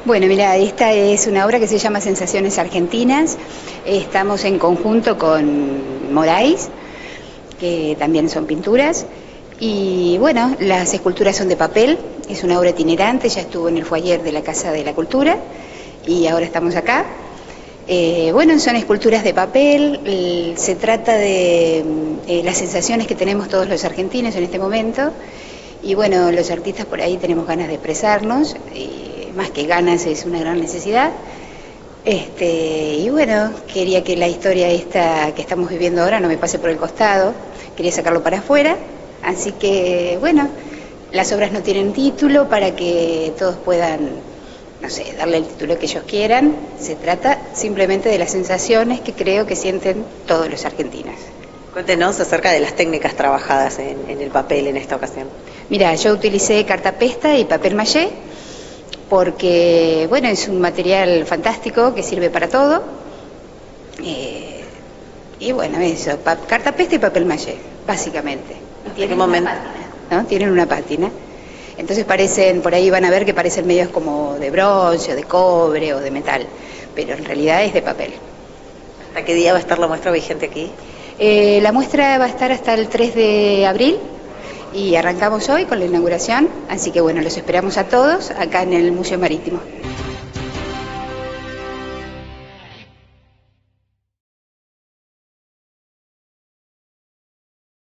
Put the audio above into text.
Bueno, mira, esta es una obra que se llama Sensaciones Argentinas. Estamos en conjunto con Moraes, que también son pinturas. Y bueno, las esculturas son de papel, es una obra itinerante, ya estuvo en el foyer de la Casa de la Cultura y ahora estamos acá. Bueno, son esculturas de papel, se trata de las sensaciones que tenemos todos los argentinos en este momento. Y bueno, los artistas por ahí tenemos ganas de expresarnos, más que ganas es una gran necesidad. Y bueno, quería que la historia esta que estamos viviendo ahora no me pase por el costado, quería sacarlo para afuera, así que bueno, las obras no tienen título para que todos puedan, no sé, darle el título que ellos quieran. Se trata simplemente de las sensaciones que creo que sienten todos los argentinos. Cuéntenos acerca de las técnicas trabajadas en el papel en esta ocasión. Mira, yo utilicé cartapesta y papel maché porque, bueno, es un material fantástico que sirve para todo. Y bueno, eso, cartapesta y papel maché, básicamente. Y tienen una pátina, ¿no? Tienen una pátina. Entonces parecen, por ahí van a ver que parecen medios como de bronce o de cobre o de metal, pero en realidad es de papel. ¿Hasta qué día va a estar la muestra vigente aquí? La muestra va a estar hasta el 3 de abril y arrancamos hoy con la inauguración, así que bueno, los esperamos a todos acá en el Museo Marítimo.